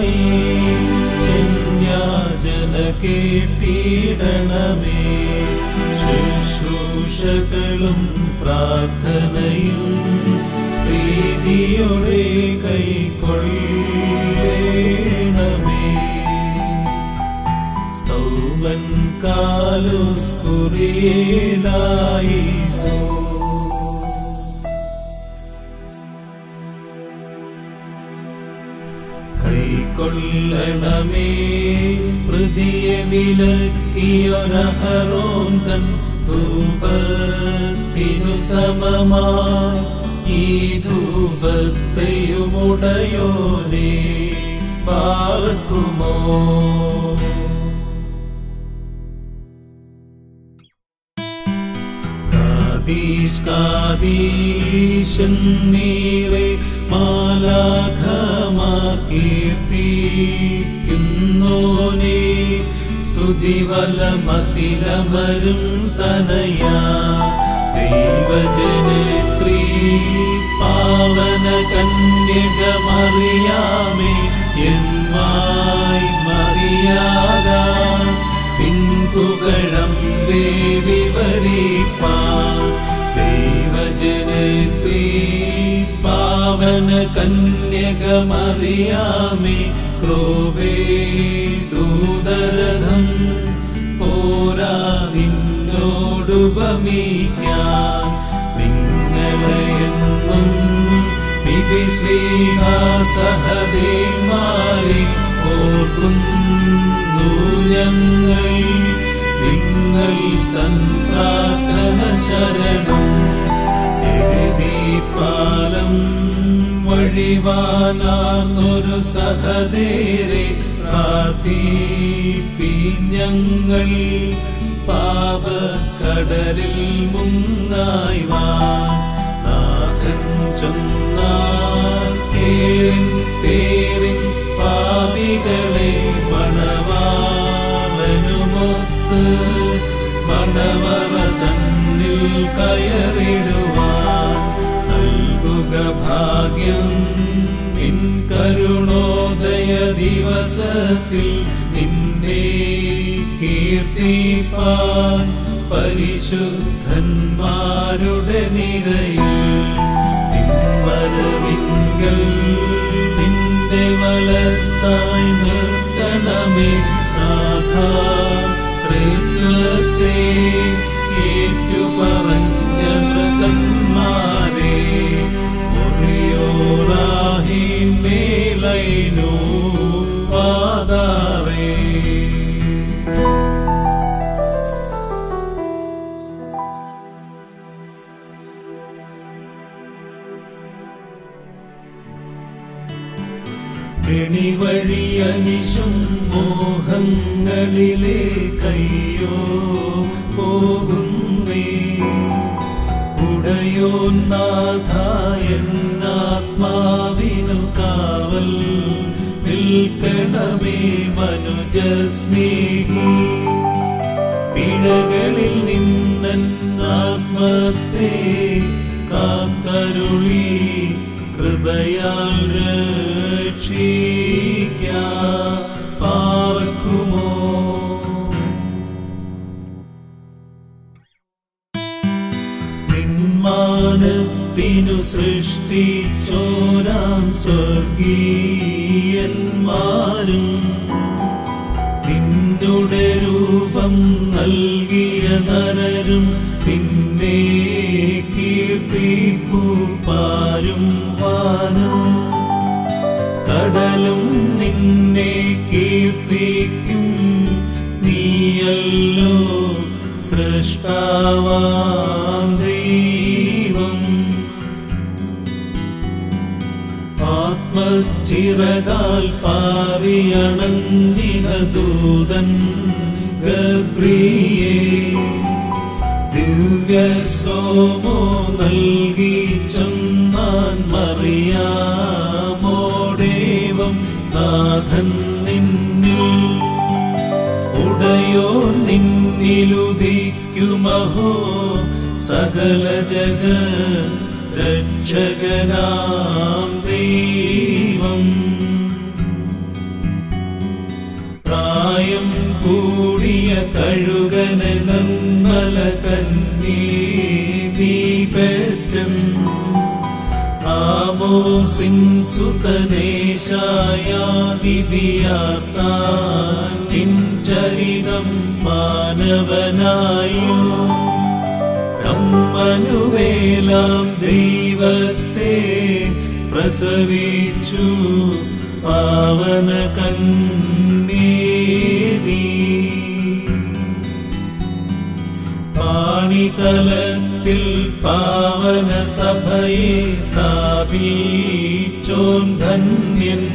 ചെന്യാജന കേട്ടിടണമേ. ശുശ്രൂഷകളും പ്രാർത്ഥനയും പ്രീതിയോടെ കൈക്കൊള്ളണമേ. സ്തൗമൻ കാലോസ് കുറിയേലായിസോ. കൈക്കൊള്ളണമേ പ്രതിയെ വിലക്കിയൊരഹരോൻ തൻ ധൂപത്തിനു സമമായി ഈ ധൂപത്തെയുമുടയോനേ പാർക്കുമോ. കാദീശന്നീറെ മാലാഖമാർ കീർത്തിക്കുന്നോനേ. സ്തുതിവലമതിലമരും തനയാ ദൈവജനത്രീ പാവന കന്യകമറിയാമേ. എന്മായി മറിയാകാൻ പിൻപുകഴം വിവരിപ്പാൻ. ദൈവജനത്രീ പാവന കന്യകമറിയാമേ. ക്രോബേ ദൂതരഥം പോരാ നിന്നോടുപമിക്കാൻ. നിങ്ങളെയെന്നും സഹദേന്മാരെ ഓർക്കുന്നു ഞങ്ങൾ. നിങ്ങൾ തൻ പ്രാർത്ഥന ശരണം പാലം വഴിവാനാർന്നൊരു സഹദേരെ പ്രാർത്ഥിപ്പിഞ്ഞങ്ങൾ. പാപക്കടലിൽ മുങ്ങായ്വാൻ നാഥൻ ചൊന്നാൻ. തേരിൻ പാപികളെ മണവാളനുമൊത്ത് മണവറ തന്നിൽ കയറിടുവാൻ നൽകുക ഭാഗ്യം. നിൻ കരുണോദയ ദിവസത്തിൽ നിന്നെ കീർത്തിപ്പാൻ. പരിശുദ്ധന്മാരുടെ നിരയിൽ നിൻവരവിങ്കൽ നിന്റെ വലത്തായി നിർത്തണമേ നാഥാ. ത്രിത്വത്തെ ഏറ്റുപറഞ്ഞ മൃതന്മാരെ ഒറിയോറാഹി മേലൈനോ പാതാറേ. കെണിവഴിയനിശും മോഹങ്ങളിലെ കയ്യോ പോകുന്നേ. ഉടയോൻ നാഥായന്നാത്മാവിനു കാവൽ നിൽക്കണമേ മനുജസ്നേഹി. പിഴകളിൽ നിന്നൻ ആത്മത്തെ കാത്തരുളി കൃപയാൽ രക്ഷിക്കാൻ പാർക്കുമോ. നിന്മാനത്തിനു സൃഷ്ടിച്ചോരാം സ്വർഗീയന്മാരും നിന്നുടെ രൂപം നൽകിയ നരരും നിന്നെ കീർത്തിപ്പു. പാരും വാനും കടലും നിന്നെ കീർത്തിക്കും. നീയല്ലോ സൃഷ്ടാവാം ദൈവം. ആത്മചിറകാൽ പാറിയണഞ്ഞിഹ ദൂതൻ ഗബ്രിയേൽ. ദിവ്യസോമോ നൽകി ചൊന്നാൻ മറിയാമോടേവം നാഥൻ നിന്നിൽ. ഉടയോ നിന്നിലുദിക്കുമഹോ സകല ജഗ രക്ഷകനാം ദൈവം. കൂടിയ കഴുകനെ നിർമ്മല കന്യേ നീ പെറ്റും ആമോസിൻ സുതനേശായാദിവിയാർത്താൻ നിൻ ചരിതം മാനവനായോ ബ്രഹ്മനുവേലാം ദൈവത്തെ പ്രസവിച്ചു പാവന കന്യേ പാണിതലത്തിൽ പാവന സഭയെ സ്ഥാപിച്ചോൻ ധന്യൻ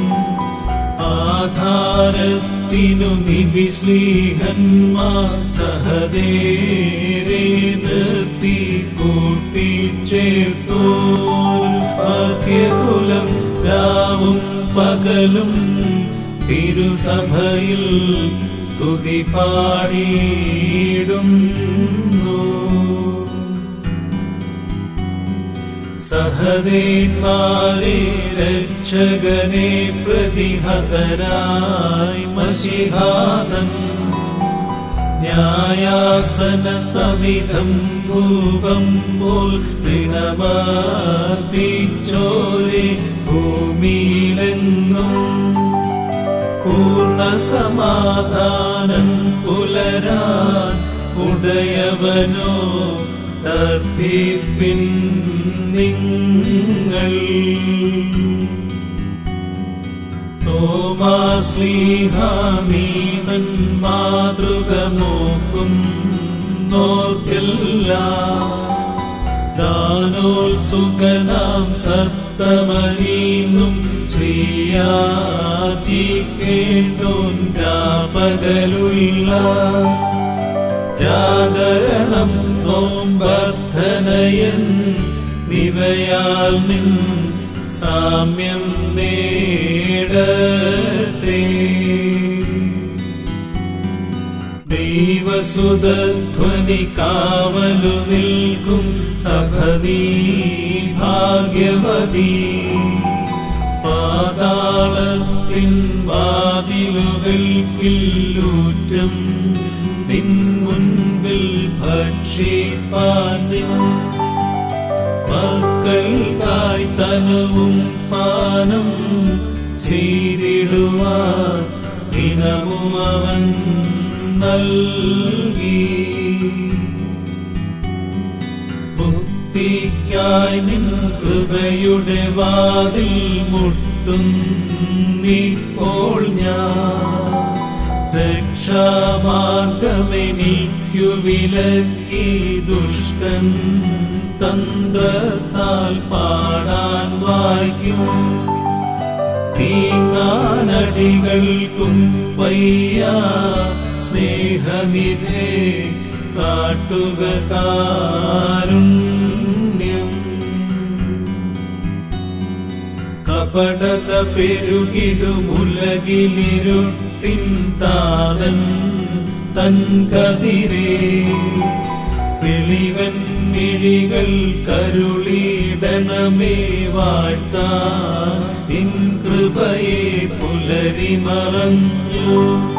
ആധാരത്തിനു നിബിശ്ലീഹന്മാർ സഹദേരേ നിർത്തി കൂട്ടിച്ചേർത്തോർ ഭാഗ്യകുലം രാവും പകലും തിരുസഭയിൽ സ്തുതി പാടിയിടുന്നു സഹദേന്മാരെ രക്ഷകനെ പ്രതിഹതരായി മശിഹാതൻ ന്യായാസന സമിധം ധൂപം പോൽ ദിനമർപ്പിച്ചോരെ ഭൂമിയിലെങ്ങും പൂർണ്ണ സമാധാനം പുലരാൻ ഉടയവനോ ദർഥിപ്പിൻ നിങ്ങൾ തോമാശ്ലീഹാമീതൻ മാതൃക നോക്കും നോർക്കെല്ല ദാനോത്സുകനാം സപ്തമനീന്നും ശ്രീയാർജിക്കേണ്ടോൻ രാപകലുള്ള ജാഗരണം നോമ്പർത്ഥനയൻ നിവയാൽ നിൻ സാമ്യം നേടട്ടെ ദൈവസുതധ്വനി കാവലു നിൽക്കും സഭ നീ ഭാഗ്യവതി പാതാളത്തിൻ വാതിലുകൾക്കില്ലൂറ്റം നിൻ മുൻപിൽ ഭക്ഷിപ്പാൻ നിൻ മക്കൾക്കായി തനുവും പാനം ചെയ്തിടുവാൻ ദിനവും അവൻ നൽകി മുക്തിക്കായി നിൻ കൃപയുടെ വാതിൽ മുട്ടുന്നിപ്പോൾ ഞാൻ രക്ഷാമാർഗമെനിക്കു വിലക്കി ദുഷ്ടൻ തന്ത്രത്താൽ പാടാൻ വായിക്കും തീങ്ങാനടികൾക്കും വയ്യ സ്നേഹനിധേ കാട്ടുക കാരുണ്യം കപടത പെരുകിടുമുലകിലിരുട്ടിൻ താതൻ തൻ കതിരേ വെളിവൻ മിഴികൾ കരുളിടണമേ വാഴ്ത്താൻ നിൻ കൃപയെ പുലരി മറഞ്ഞു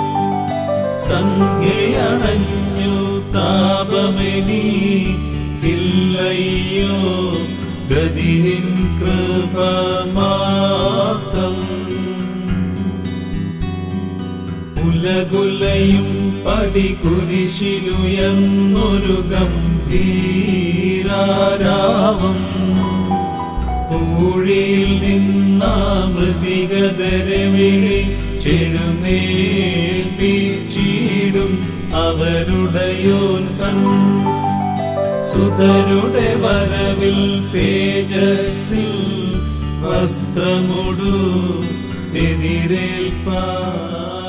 സന്ധ്യയണഞ്ഞു താപമെനിക്കില്ലയോ ഗതി നിൻ കൃപ മാത്രം ഉലകുലയും പടികുരിശിലുയർന്നൊരു ഗംഭീരാരാവം പൂഴിയിൽ നിന്നാ മൃതികതരവിളി ചെഴുന്നേൽപ്പിച്ചിടും അവരുടയോൻ തൻ സുതരുടെ വരവിൽ തേജസ്സിൽ വസ്ത്രമുടു എതിരേൽപ്പാൻ